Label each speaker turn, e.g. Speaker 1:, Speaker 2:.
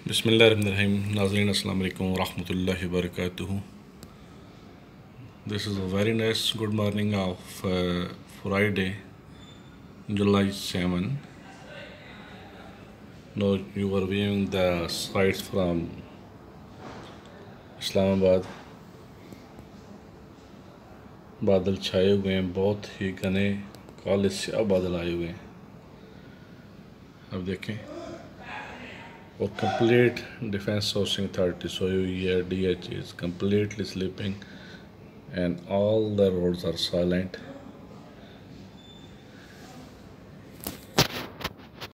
Speaker 1: बिस्मिल्लाहिर्रहमानिर्रहीम नाज़रीन अस्सलाम वालेकुम रहमतुल्लाहि व बरकातुहू। This is a very nice good morning of Friday, July 7. Now you are viewing the sights from Islam आबाद। बादल छाए हुए हैं, बहुत ही घने काले स्याह बादल आए हुए हैं। अब देखें, और complete defense sourcing authority, so here DH is completely sleeping and all the roads are silent.